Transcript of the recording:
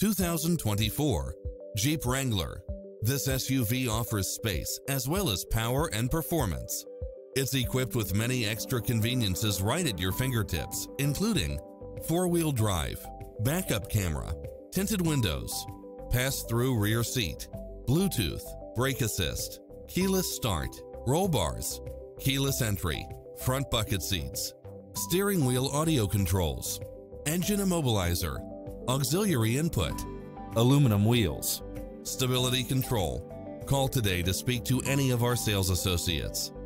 2024 Jeep Wrangler. This SUV offers space as well as power and performance. It's equipped with many extra conveniences right at your fingertips, including four-wheel drive, backup camera, tinted windows, pass-through rear seat, Bluetooth, brake assist, keyless start, roll bars, keyless entry, front bucket seats, steering wheel audio controls, engine immobilizer, auxiliary input, aluminum wheels, stability control. Call today to speak to any of our sales associates.